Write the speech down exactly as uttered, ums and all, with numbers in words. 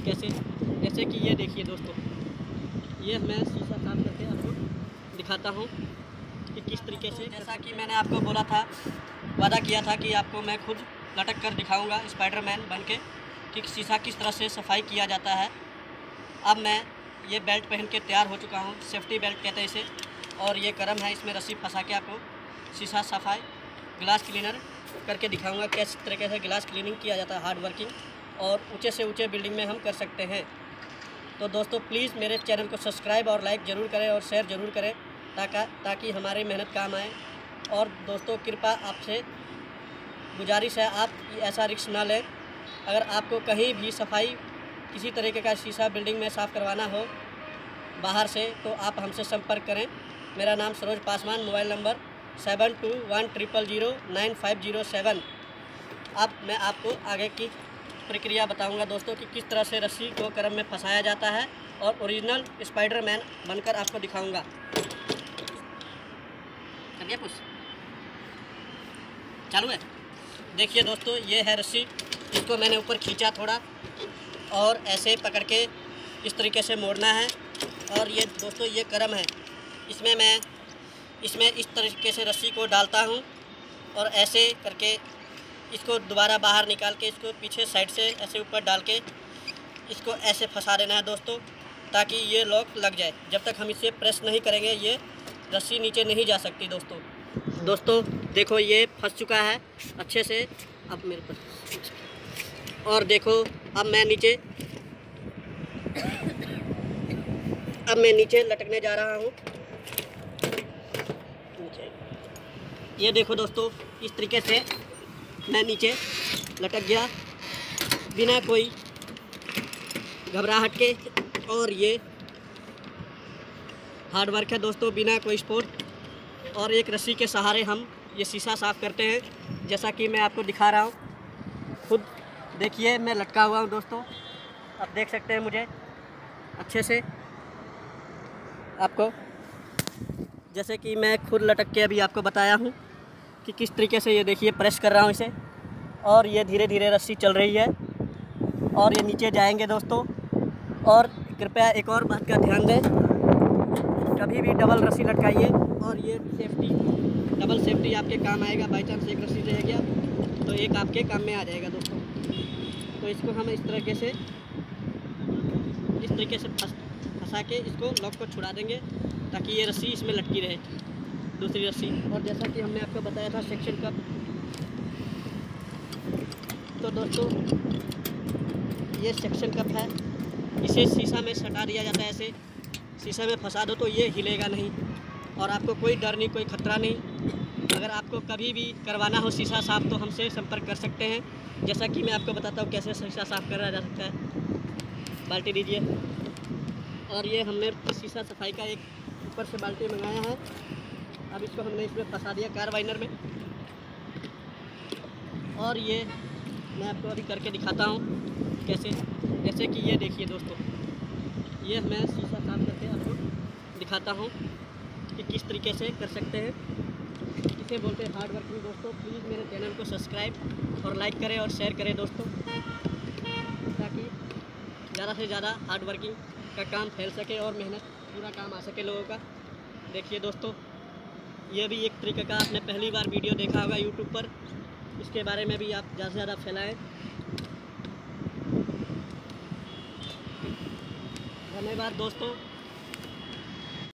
कैसे, जैसे कि ये देखिए दोस्तों, ये मैं शीशा साफ करके आपको दिखाता हूँ कि किस तरीके से। जैसा कि मैंने आपको बोला था, वादा किया था कि आपको मैं खुद लटक कर दिखाऊंगा स्पाइडरमैन बन के कि शीशा किस तरह से सफाई किया जाता है। अब मैं ये बेल्ट पहन के तैयार हो चुका हूँ, सेफ्टी बेल्ट कहते हैं इसे, और ये करम है, इसमें रस्सी फंसा के आपको शीशा सफाई ग्लास क्लीनर करके दिखाऊंगा किस तरीके से ग्लास क्लीनिंग किया जाता है, हार्ड वर्किंग, और ऊंचे से ऊंचे बिल्डिंग में हम कर सकते हैं। तो दोस्तों प्लीज़ मेरे चैनल को सब्सक्राइब और लाइक ज़रूर करें और शेयर ज़रूर करें ताकि ताकि हमारी मेहनत काम आए। और दोस्तों कृपा आपसे गुजारिश है, आप ऐसा रिस्क ना लें। अगर आपको कहीं भी सफाई किसी तरीके का शीशा बिल्डिंग में साफ़ करवाना हो बाहर से, तो आप हमसे संपर्क करें। मेरा नाम Saroj Paswan, mobile number seven two one triple zero nine five zero seven. अब मैं आपको आगे की प्रक्रिया बताऊंगा दोस्तों कि किस तरह से रस्सी को करम में फंसाया जाता है और ओरिजिनल स्पाइडरमैन बनकर आपको दिखाऊंगा। चलिए कुछ चालू है। देखिए दोस्तों, ये है रस्सी, इसको मैंने ऊपर खींचा थोड़ा और ऐसे पकड़ के इस तरीके से मोड़ना है। और ये दोस्तों ये करम है, इसमें मैं इसमें इस तरीके से रस्सी को डालता हूँ और ऐसे करके इसको दोबारा बाहर निकाल के इसको पीछे साइड से ऐसे ऊपर डाल के इसको ऐसे फंसा देना है दोस्तों, ताकि ये लॉक लग जाए। जब तक हम इसे प्रेस नहीं करेंगे ये रस्सी नीचे नहीं जा सकती दोस्तों। दोस्तों देखो ये फंस चुका है अच्छे से। अब मेरे पास और देखो, अब मैं नीचे अब मैं नीचे लटकने जा रहा हूँ। ये देखो दोस्तों, इस तरीके से मैं नीचे लटक गया बिना कोई घबराहट के। और ये हार्ड वर्क है दोस्तों, बिना कोई स्पोर्ट। और एक रस्सी के सहारे हम ये शीशा साफ़ करते हैं, जैसा कि मैं आपको दिखा रहा हूँ। खुद देखिए मैं लटका हुआ हूँ दोस्तों, आप देख सकते हैं मुझे अच्छे से। आपको जैसे कि मैं खुद लटक के अभी आपको बताया हूँ कि किस तरीके से, ये देखिए प्रेस कर रहा हूँ इसे और ये धीरे धीरे रस्सी चल रही है और ये नीचे जाएंगे दोस्तों। और कृपया एक और बात का ध्यान दें, कभी भी डबल रस्सी लटकाइए। और ये सेफ्टी, डबल सेफ्टी आपके काम आएगा। बाई चांस एक रस्सी रह गया तो एक आपके काम में आ जाएगा दोस्तों। तो इसको हम इस तरीके से इस तरीके से फंस फंसा के इसको लॉक को छुड़ा देंगे ताकि ये रस्सी इसमें लटकी रहे, दूसरी रस्सी। और जैसा कि हमने आपको बताया था सेक्शन कप, तो दोस्तों ये सेक्शन कप है, इसे शीशा में सटा दिया जाता है। ऐसे शीशा में फंसा दो तो ये हिलेगा नहीं और आपको कोई डर नहीं, कोई ख़तरा नहीं। अगर आपको कभी भी करवाना हो शीशा साफ़ तो हमसे संपर्क कर सकते हैं। जैसा कि मैं आपको बताता हूँ कैसे शीशा साफ़ करा जा सकता है। बाल्टी दीजिए। और ये हमने शीशा सफाई का एक ऊपर से बाल्टी मंगाया है। अब इसको हमने इसमें फंसा दिया कार वाइनर में। और ये मैं आपको अभी करके दिखाता हूँ कैसे, जैसे कि ये देखिए दोस्तों, ये मैं शीशा साफ करके आपको दिखाता हूँ कि किस तरीके से कर सकते हैं। इसे बोलते हैं हार्ड वर्किंग दोस्तों। प्लीज़ मेरे चैनल को सब्सक्राइब और लाइक करें और शेयर करें दोस्तों, ताकि ज़्यादा से ज़्यादा हार्ड वर्किंग का काम फैल सके और मेहनत पूरा काम आ सके लोगों का। देखिए दोस्तों, ये भी एक तरीके का आपने पहली बार वीडियो देखा होगा यूट्यूब पर, इसके बारे में भी आप ज़्यादा से ज़्यादा फैलाएँ। धन्यवाद दोस्तों।